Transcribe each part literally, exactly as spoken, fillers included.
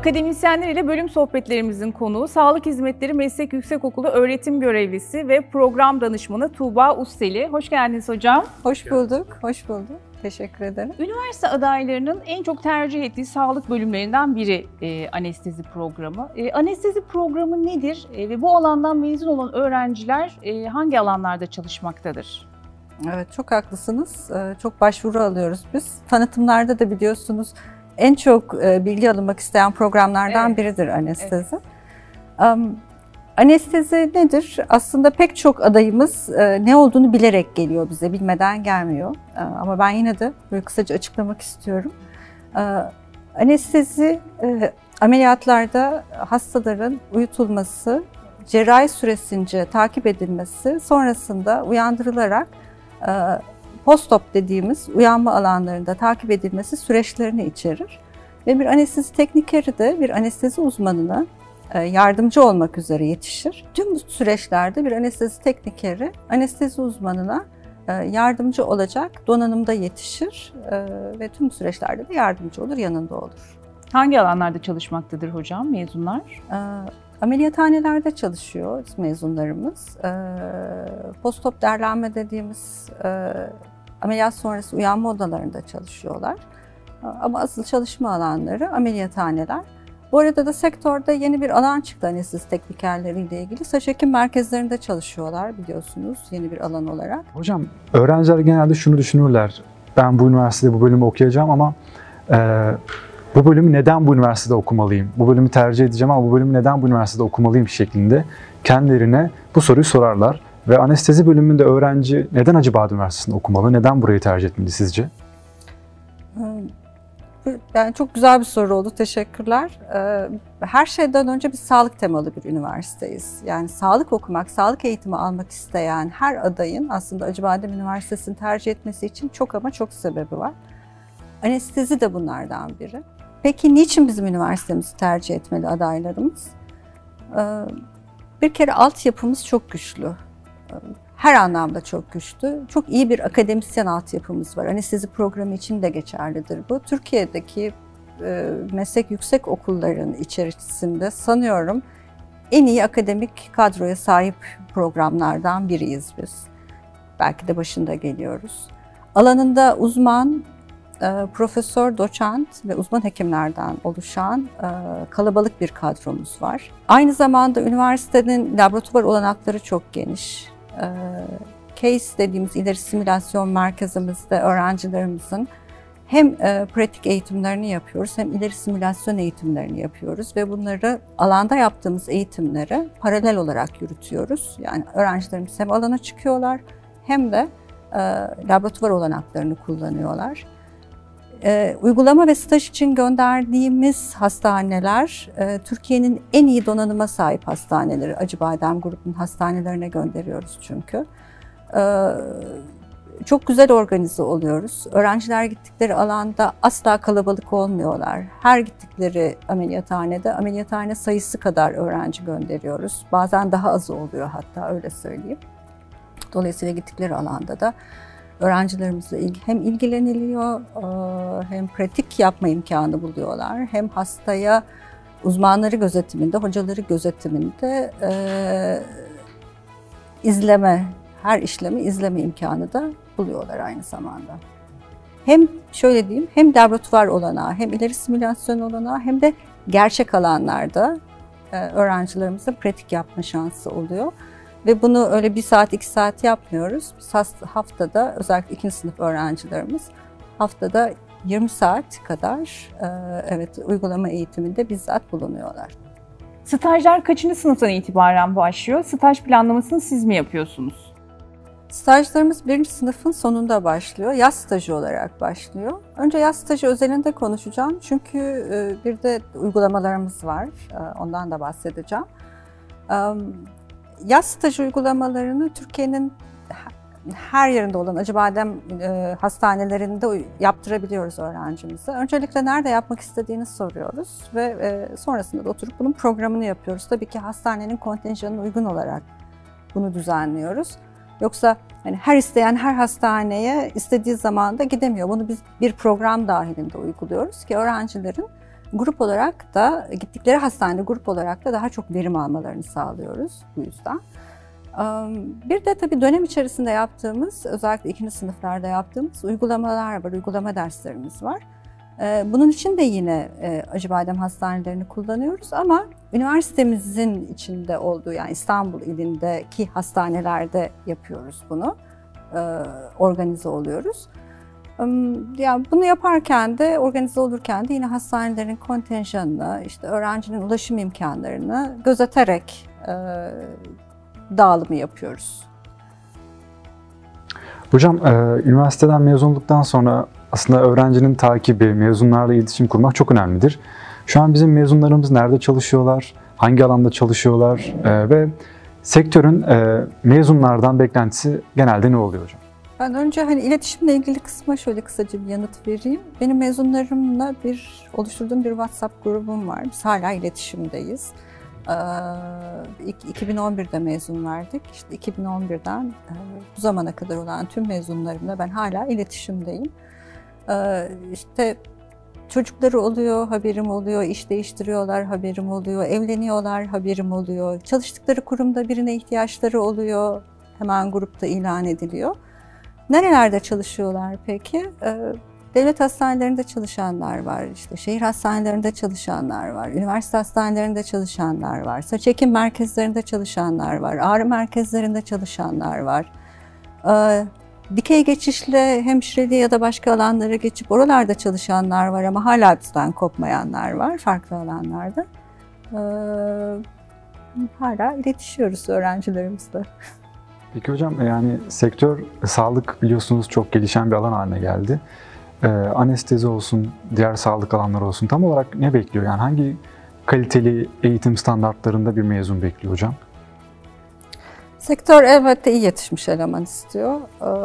Akademisyenler ile bölüm sohbetlerimizin konuğu Sağlık Hizmetleri Meslek Yüksekokulu öğretim görevlisi ve program danışmanı Tuğba Usteli. Hoş geldiniz hocam. Hoş bulduk, hoş bulduk. Teşekkür ederim. Üniversite adaylarının en çok tercih ettiği sağlık bölümlerinden biri e, anestezi programı. E, anestezi programı nedir e, ve bu alandan mezun olan öğrenciler e, hangi alanlarda çalışmaktadır? Evet, çok haklısınız. Çok başvuru alıyoruz biz. Tanıtımlarda da biliyorsunuz en çok bilgi alınmak isteyen programlardan evet. biridir anestezi. Evet. Um, anestezi nedir? Aslında pek çok adayımız ne olduğunu bilerek geliyor bize, bilmeden gelmiyor. Ama ben yine de böyle kısaca açıklamak istiyorum. Anestezi ameliyatlarda hastaların uyutulması, cerrahi süresince takip edilmesi, sonrasında uyandırılarak post-op dediğimiz uyanma alanlarında takip edilmesi süreçlerini içerir. Ve bir anestezi teknikeri de bir anestezi uzmanına yardımcı olmak üzere yetişir. Tüm bu süreçlerde bir anestezi teknikeri anestezi uzmanına yardımcı olacak donanımda yetişir ve tüm süreçlerde de yardımcı olur, yanında olur. Hangi alanlarda çalışmaktadır hocam mezunlar? Ameliyathanelerde çalışıyor mezunlarımız. Post-op derlenme dediğimiz ameliyat sonrası uyanma odalarında çalışıyorlar. Ama asıl çalışma alanları ameliyathaneler. Bu arada da sektörde yeni bir alan çıktı anestezi teknikerleriyle ilgili. Saç ekim merkezlerinde çalışıyorlar biliyorsunuz yeni bir alan olarak. Hocam öğrenciler genelde şunu düşünürler. Ben bu üniversitede bu bölümü okuyacağım ama e, bu bölümü neden bu üniversitede okumalıyım? Bu bölümü tercih edeceğim ama bu bölümü neden bu üniversitede okumalıyım şeklinde kendilerine bu soruyu sorarlar. Ve anestezi bölümünde öğrenci neden Acıbadem Üniversitesi'nde okumalı? Neden burayı tercih etmeli sizce? Yani çok güzel bir soru oldu. Teşekkürler. Her şeyden önce biz sağlık temalı bir üniversiteyiz. Yani sağlık okumak, sağlık eğitimi almak isteyen her adayın aslında Acıbadem Üniversitesi'ni tercih etmesi için çok ama çok sebebi var. Anestezi de bunlardan biri. Peki niçin bizim üniversitemizi tercih etmeli adaylarımız? Bir kere altyapımız çok güçlü. Her anlamda çok güçlü. Çok iyi bir akademisyen altyapımız var. Anestezi programı için de geçerlidir bu. Türkiye'deki meslek yüksek okullarının içerisinde sanıyorum en iyi akademik kadroya sahip programlardan biriyiz biz. Belki de başında geliyoruz. Alanında uzman, profesör, doçent ve uzman hekimlerden oluşan kalabalık bir kadromuz var. Aynı zamanda üniversitenin laboratuvar olanakları çok geniş. Case dediğimiz ileri simülasyon merkezimizde öğrencilerimizin hem pratik eğitimlerini yapıyoruz hem ileri simülasyon eğitimlerini yapıyoruz ve bunları alanda yaptığımız eğitimleri paralel olarak yürütüyoruz. Yani öğrencilerimiz hem alana çıkıyorlar hem de laboratuvar olanaklarını kullanıyorlar. Ee, uygulama ve staj için gönderdiğimiz hastaneler, e, Türkiye'nin en iyi donanıma sahip hastaneleri. Acıbadem grubunun hastanelerine gönderiyoruz çünkü. Ee, çok güzel organize oluyoruz. Öğrenciler gittikleri alanda asla kalabalık olmuyorlar. Her gittikleri ameliyathanede ameliyathane sayısı kadar öğrenci gönderiyoruz. Bazen daha az oluyor hatta öyle söyleyeyim. Dolayısıyla gittikleri alanda da öğrencilerimizle hem ilgileniliyor, hem pratik yapma imkanı buluyorlar, hem hastaya uzmanları gözetiminde, hocaları gözetiminde e, izleme, her işlemi izleme imkanı da buluyorlar aynı zamanda. Hem şöyle diyeyim, hem laboratuvar olanağı, hem ileri simülasyon olanağı, hem de gerçek alanlarda e, öğrencilerimizle pratik yapma şansı oluyor. Ve bunu öyle bir saat, iki saat yapmıyoruz. Biz haftada, özellikle ikinci sınıf öğrencilerimiz haftada yirmi saat kadar evet uygulama eğitiminde bizzat bulunuyorlar. Stajlar kaçıncı sınıftan itibaren başlıyor? Staj planlamasını siz mi yapıyorsunuz? Stajlarımız birinci sınıfın sonunda başlıyor. Yaz stajı olarak başlıyor. Önce yaz stajı özelinde konuşacağım. Çünkü bir de uygulamalarımız var. Ondan da bahsedeceğim. Yaz stajı uygulamalarını Türkiye'nin her yerinde olan Acıbadem e, hastanelerinde yaptırabiliyoruz öğrencimize. Öncelikle nerede yapmak istediğini soruyoruz ve e, sonrasında da oturup bunun programını yapıyoruz. Tabii ki hastanenin kontenjanına uygun olarak bunu düzenliyoruz. Yoksa hani her isteyen her hastaneye istediği zaman da gidemiyor. Bunu biz bir program dahilinde uyguluyoruz ki öğrencilerin grup olarak da gittikleri hastanede grup olarak da daha çok verim almalarını sağlıyoruz bu yüzden. Bir de tabii dönem içerisinde yaptığımız, özellikle ikinci sınıflarda yaptığımız uygulamalar var, uygulama derslerimiz var. Bunun için de yine Acıbadem hastanelerini kullanıyoruz ama üniversitemizin içinde olduğu, yani İstanbul ilindeki hastanelerde yapıyoruz bunu, organize oluyoruz. Yani bunu yaparken de, organize olurken de yine hastanelerin kontenjanını, işte öğrencinin ulaşım imkanlarını gözeterek dağılımı yapıyoruz. Hocam, e, üniversiteden mezun olduktan sonra aslında öğrencinin takibi, mezunlarla iletişim kurmak çok önemlidir. Şu an bizim mezunlarımız nerede çalışıyorlar, hangi alanda çalışıyorlar e, ve sektörün e, mezunlardan beklentisi genelde ne oluyor hocam? Ben önce hani iletişimle ilgili kısma şöyle kısaca bir yanıt vereyim. Benim mezunlarımla bir oluşturduğum bir WhatsApp grubum var. Biz hala iletişimdeyiz. iki bin on birde mezun verdik. İşte iki bin on birden bu zamana kadar olan tüm mezunlarımla ben hala iletişimdeyim. İşte çocukları oluyor, haberim oluyor, iş değiştiriyorlar, haberim oluyor, evleniyorlar, haberim oluyor. Çalıştıkları kurumda birine ihtiyaçları oluyor, hemen grupta ilan ediliyor. Nerelerde çalışıyorlar peki? Devlet hastanelerinde çalışanlar var, işte şehir hastanelerinde çalışanlar var, üniversite hastanelerinde çalışanlar var, saç ekim merkezlerinde çalışanlar var, ağrı merkezlerinde çalışanlar var. Ee, dikey geçişle hemşireliğe ya da başka alanlara geçip oralarda çalışanlar var ama hala bizden kopmayanlar var farklı alanlarda. Ee, hala iletişiyoruz öğrencilerimizle. Peki hocam, yani sektör, sağlık biliyorsunuz çok gelişen bir alan haline geldi. Ee, anestezi olsun, diğer sağlık alanları olsun, tam olarak ne bekliyor? Yani hangi kaliteli eğitim standartlarında bir mezun bekliyor hocam? Sektör elbette iyi yetişmiş eleman istiyor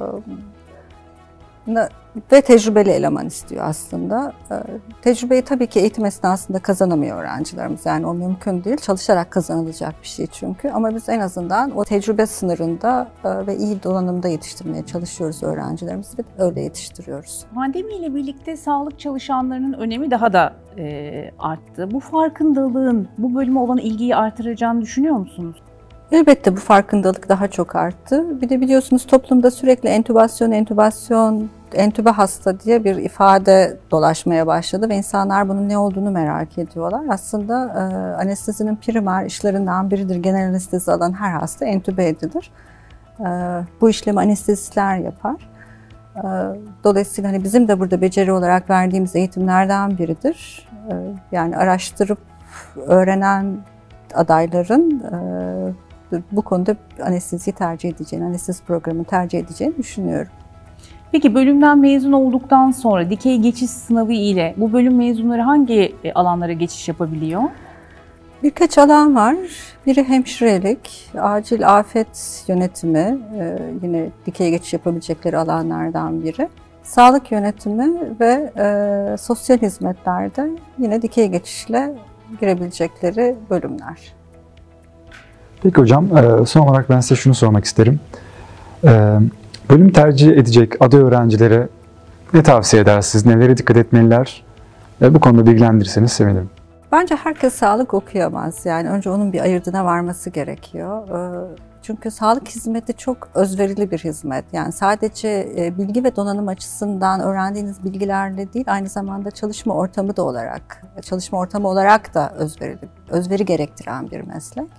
ee, ve tecrübeli eleman istiyor aslında. Ee, tecrübeyi tabii ki eğitim esnasında kazanamıyor öğrencilerimiz, yani o mümkün değil, çalışarak kazanılacak bir şey çünkü. Ama biz en azından o tecrübe sınırında e, ve iyi donanımda yetiştirmeye çalışıyoruz öğrencilerimizi ve öyle yetiştiriyoruz. Pandemiyle birlikte sağlık çalışanlarının önemi daha da e, arttı. Bu farkındalığın bu bölüme olan ilgiyi artıracağını düşünüyor musunuz? Elbette bu farkındalık daha çok arttı. Bir de biliyorsunuz toplumda sürekli entübasyon, entübasyon, entübe hasta diye bir ifade dolaşmaya başladı ve insanlar bunun ne olduğunu merak ediyorlar. Aslında e, anestezinin primer işlerinden biridir. Genel anestezi alan her hasta entübe edilir. E, bu işlemi anestezistler yapar. E, dolayısıyla hani bizim de burada beceri olarak verdiğimiz eğitimlerden biridir. E, yani araştırıp öğrenen adayların e, bu konuda anesteziyi tercih edeceğini, anestezi programını tercih edeceğini düşünüyorum. Peki bölümden mezun olduktan sonra dikey geçiş sınavı ile bu bölüm mezunları hangi alanlara geçiş yapabiliyor? Birkaç alan var. Biri hemşirelik, acil afet yönetimi, yine dikey geçiş yapabilecekleri alanlardan biri. Sağlık yönetimi ve e, sosyal hizmetlerde yine dikey geçişle girebilecekleri bölümler. Peki hocam, son olarak ben size şunu sormak isterim. Bölüm tercih edecek aday öğrencilere ne tavsiye edersiniz, nelere dikkat etmeliler? Bu konuda bilgilendirirseniz sevinirim. Bence herkes sağlık okuyamaz. Yani önce onun bir ayırdına varması gerekiyor. Çünkü sağlık hizmeti çok özverili bir hizmet. Yani sadece bilgi ve donanım açısından öğrendiğiniz bilgilerle değil, aynı zamanda çalışma ortamı da olarak, çalışma ortamı olarak da özverili, özveri gerektiren bir meslek.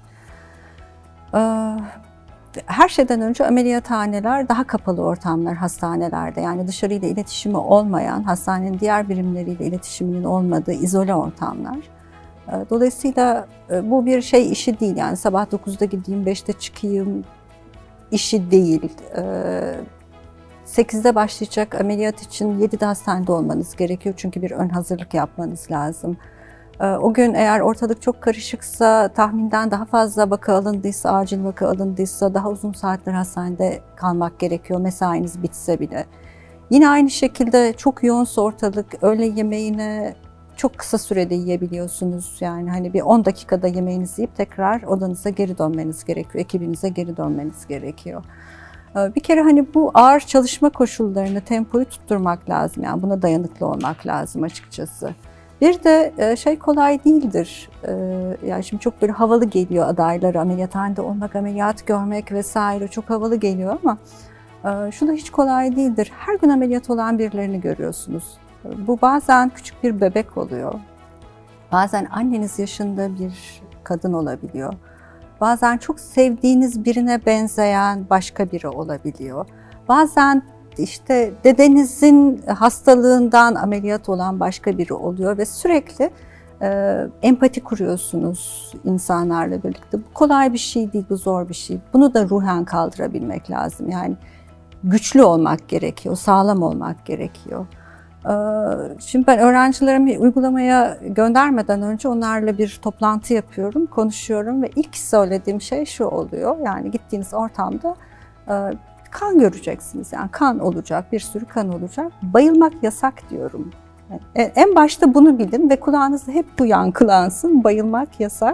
Her şeyden önce ameliyathaneler daha kapalı ortamlar hastanelerde, yani dışarıyla iletişimi olmayan, hastanenin diğer birimleriyle iletişiminin olmadığı izole ortamlar. Dolayısıyla bu bir şey işi değil, yani sabah dokuzda gideyim, beşte çıkayım işi değil. sekizde başlayacak ameliyat için yedide hastanede olmanız gerekiyor çünkü bir ön hazırlık yapmanız lazım. O gün eğer ortalık çok karışıksa, tahminden daha fazla vaka alındıysa, acil vaka alındıysa daha uzun saatler hastanede kalmak gerekiyor, mesainiz bitse bile. Yine aynı şekilde çok yoğunsa ortalık, öğle yemeğine çok kısa sürede yiyebiliyorsunuz. Yani hani bir on dakikada yemeğinizi yiyip tekrar odanıza geri dönmeniz gerekiyor, ekibinize geri dönmeniz gerekiyor. Bir kere hani bu ağır çalışma koşullarını, tempoyu tutturmak lazım. Yani buna dayanıklı olmak lazım açıkçası. Bir de şey kolay değildir. Yani şimdi çok böyle havalı geliyor adaylara, ameliyathanede olmak, ameliyat görmek vesaire çok havalı geliyor ama şu da hiç kolay değildir. Her gün ameliyat olan birilerini görüyorsunuz. Bu bazen küçük bir bebek oluyor. Bazen anneniz yaşında bir kadın olabiliyor. Bazen çok sevdiğiniz birine benzeyen başka biri olabiliyor. Bazen işte dedenizin hastalığından ameliyat olan başka biri oluyor ve sürekli e, empati kuruyorsunuz insanlarla birlikte. Bu kolay bir şey değil, bu zor bir şey. Bunu da ruhen kaldırabilmek lazım. Yani güçlü olmak gerekiyor, sağlam olmak gerekiyor. E, şimdi ben öğrencilerimi uygulamaya göndermeden önce onlarla bir toplantı yapıyorum, konuşuyorum ve ilk söylediğim şey şu oluyor. Yani gittiğiniz ortamda e, kan göreceksiniz, yani kan olacak, bir sürü kan olacak. Bayılmak yasak diyorum. Yani en başta bunu bilin ve kulağınızda hep bu yankılansın, bayılmak yasak.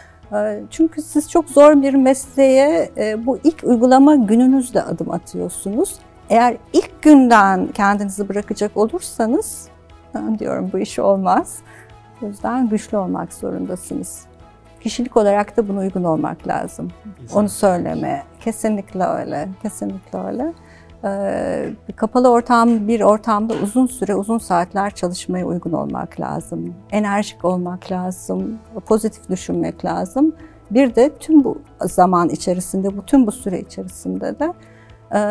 Çünkü siz çok zor bir mesleğe bu ilk uygulama gününüzde adım atıyorsunuz. Eğer ilk günden kendinizi bırakacak olursanız, ben diyorum bu iş olmaz. O yüzden güçlü olmak zorundasınız. Kişilik olarak da buna uygun olmak lazım. İnsan Onu söyleme. Kesinlikle öyle. Kesinlikle öyle. Ee, kapalı ortam, bir ortamda uzun süre, uzun saatler çalışmaya uygun olmak lazım. Enerjik olmak lazım. Pozitif düşünmek lazım. Bir de tüm bu zaman içerisinde, bu tüm bu süre içerisinde de e,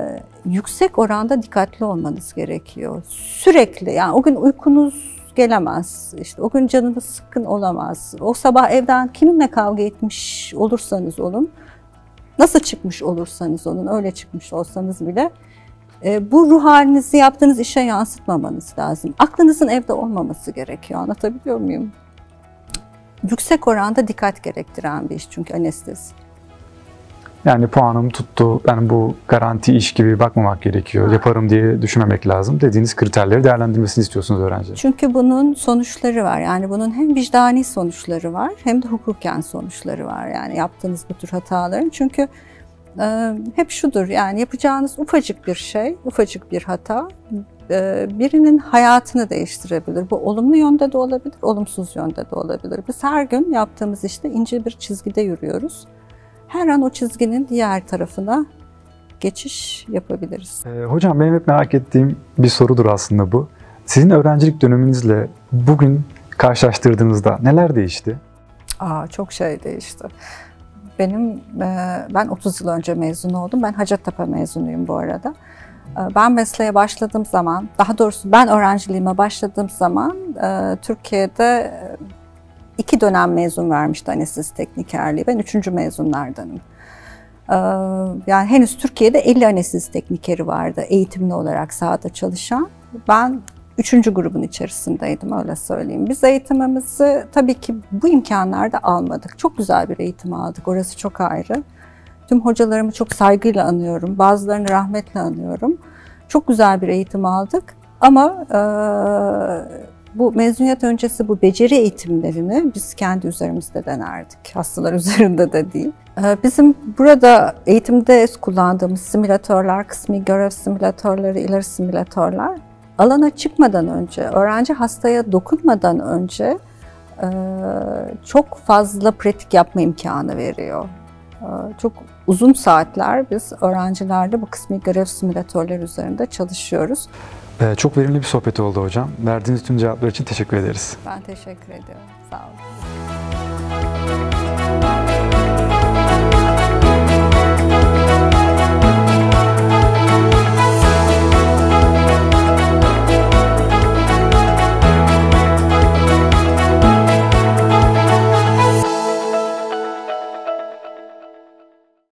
yüksek oranda dikkatli olmanız gerekiyor. Sürekli, yani o gün uykunuz gelemez. İşte o gün canınız sıkkın olamaz. O sabah evden kiminle kavga etmiş olursanız olun, nasıl çıkmış olursanız olun, öyle çıkmış olsanız bile e, bu ruh halinizi yaptığınız işe yansıtmamanız lazım. Aklınızın evde olmaması gerekiyor. Anlatabiliyor muyum? Yüksek oranda dikkat gerektiren bir iş çünkü anestezi. Yani puanım tuttu, yani bu garanti iş gibi bakmamak gerekiyor, yaparım diye düşünmemek lazım. Dediğiniz kriterleri değerlendirmesini istiyorsunuz öğrenci. Çünkü bunun sonuçları var. Yani bunun hem vicdani sonuçları var hem de hukuken sonuçları var. Yani yaptığınız bu tür hataların. Çünkü e, hep şudur, yani yapacağınız ufacık bir şey, ufacık bir hata e, birinin hayatını değiştirebilir. Bu olumlu yönde de olabilir, olumsuz yönde de olabilir. Biz her gün yaptığımız işte ince bir çizgide yürüyoruz. Her an o çizginin diğer tarafına geçiş yapabiliriz. Ee, hocam benim hep merak ettiğim bir sorudur aslında bu. Sizin öğrencilik döneminizle bugün karşılaştırdığınızda neler değişti? Aa, çok şey değişti. Benim, e, ben otuz yıl önce mezun oldum. Ben Hacettepe mezunuyum bu arada. E, ben mesleğe başladığım zaman, daha doğrusu ben öğrenciliğime başladığım zaman e, Türkiye'de İki dönem mezun vermişti anestezi teknikerliği. Ben üçüncü mezunlardanım. Yani henüz Türkiye'de elli anestezi teknikeri vardı eğitimli olarak sahada çalışan. Ben üçüncü grubun içerisindeydim, öyle söyleyeyim. Biz eğitimimizi tabii ki bu imkanlarda almadık. Çok güzel bir eğitim aldık, orası çok ayrı. Tüm hocalarımı çok saygıyla anıyorum, bazılarını rahmetle anıyorum. Çok güzel bir eğitim aldık ama E, bu mezuniyet öncesi bu beceri eğitimlerini biz kendi üzerimizde denerdik. Hastalar üzerinde de değil. Bizim burada eğitimde kullandığımız simülatörler, kısmi görev simülatörleri, ileri simülatörler alana çıkmadan önce, öğrenci hastaya dokunmadan önce çok fazla pratik yapma imkanı veriyor. Çok uzun saatler biz öğrencilerle bu kısmi görev simülatörleri üzerinde çalışıyoruz. Ee, çok verimli bir sohbet oldu hocam. Verdiğiniz tüm cevaplar için teşekkür ederiz. Ben teşekkür ediyorum. Sağ olun.